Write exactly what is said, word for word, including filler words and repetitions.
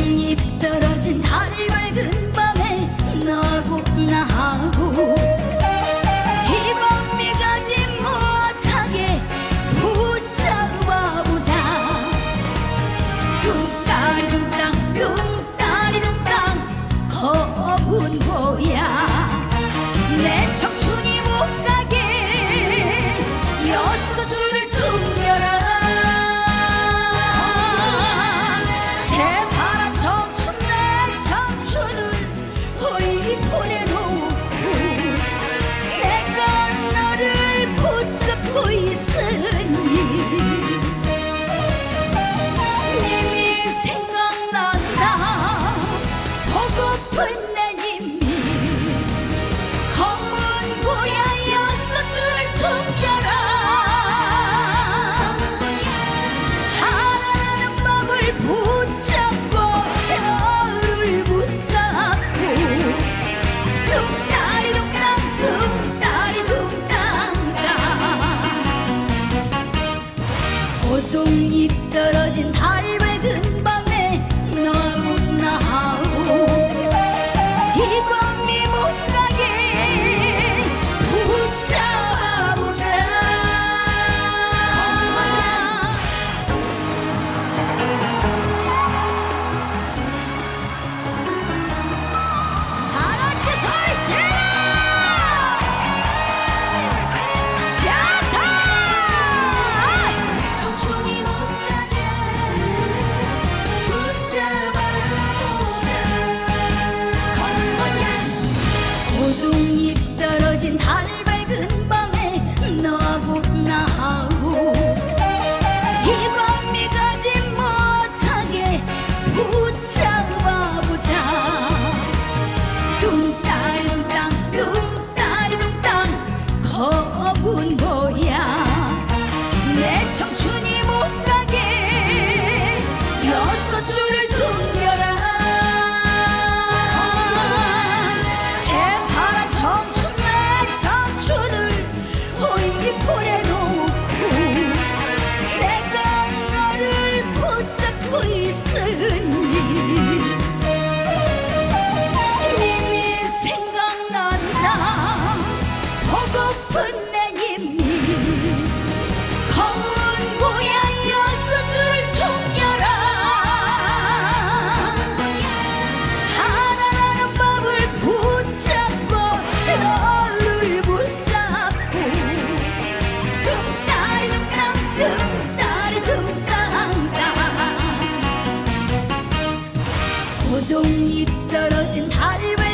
고동잎 떨어진 달 밝은 밤에 너하고 나하고 이 밤이 가지 못하게 붙잡아보자. 뚱따리 뚱땅 뚱따리 뚱땅 겁은 뭐야. 내 청춘이 못 가게 여섯 줄을 퉁겨라. 새파란 청춘 내 청춘을 허이 보내놓고 내가 너를 붙잡고 있으니 님이 생각난다. 보고픈 내 님이 검은 고야 여섯 줄을 퉁겨라. 하나는 마음을 붙잡고 너를 붙잡고 뚱따리 뚱땅 뚱따리 뚱땅땅 고동잎 떨어진 달 밝은 밤에 너하고 나하고 이 밤이 못 가게 붙잡아보자. 다 같이 소리 질러! 샤타! 청춘이 못 가게 고동잎 떨어진 달 밝은 밤에 너하고 나하고 이 밤이 가지 못하게 붙잡아보자. 뚱따리 뚱땅 뚱따리 뚱땅 겁은 뭐야. 내 청춘이 못 가게 여섯 줄을 퉁겨라. 새파란 청춘 내 청춘을 허이 보내놓고 내가 너를 붙잡고 있으니 님이 생각난다. 보고픈 내 님이 검은 고야 여섯 줄을 퉁겨라. 하나라는 마음을 붙잡고 너를 붙잡고 뚱따리 뚱땅 뚱따리 뚱땅땅 고동잎 떨어진 달